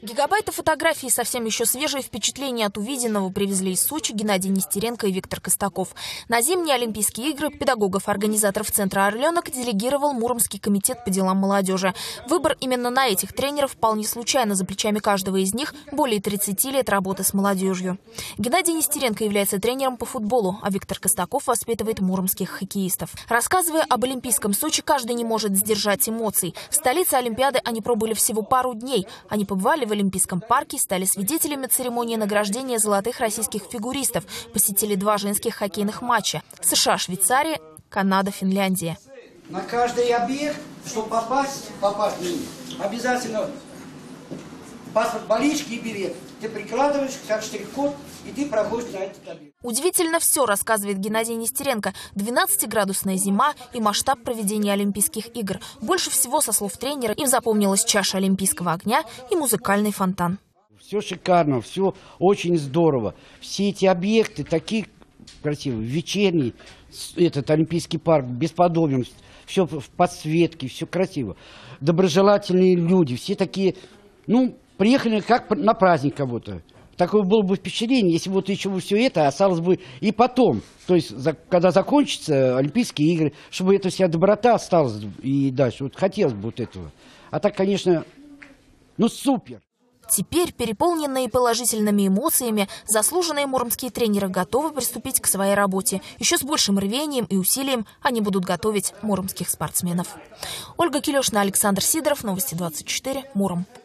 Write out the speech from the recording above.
Гигабайты фотографий, совсем еще свежие впечатления от увиденного привезли из Сочи Геннадий Нестеренко и Виктор Костаков. На зимние Олимпийские игры педагогов-организаторов Центра «Орленок» делегировал Муромский комитет по делам молодежи. Выбор именно на этих тренеров вполне случайно. За плечами каждого из них более 30 лет работы с молодежью. Геннадий Нестеренко является тренером по футболу, а Виктор Костаков воспитывает муромских хоккеистов. Рассказывая об Олимпийском Сочи, каждый не может сдержать эмоций. В столице Олимпиады они пробыли всего пару дней. Они побывали в Олимпийском парке, стали свидетелями церемонии награждения золотых российских фигуристов, посетили 2 женских хоккейных матча – США-Швейцария, Канада-Финляндия. На каждый объект, чтобы попасть в них, обязательно паспорт, болички и билет. Ты прикладываешь как штрих-код, и ты проходишь на этот объект. Удивительно все, рассказывает Геннадий Нестеренко. 12-градусная зима и масштаб проведения Олимпийских игр. Больше всего, со слов тренера, им запомнилась чаша олимпийского огня и музыкальный фонтан. Все шикарно, все очень здорово. Все эти объекты такие красивые. Вечерний этот Олимпийский парк бесподобен. Все в подсветке, все красиво. Доброжелательные люди, все такие, приехали как на праздник как будто. Такое было бы впечатление, если вот еще все это осталось бы и потом. То есть, когда закончатся Олимпийские игры, чтобы эта вся доброта осталась и дальше. Вот хотелось бы вот этого. А так, конечно, супер. Теперь, переполненные положительными эмоциями, заслуженные муромские тренеры готовы приступить к своей работе. Еще с большим рвением и усилием они будут готовить муромских спортсменов. Ольга Килешна, Александр Сидоров, Новости 24, Муром.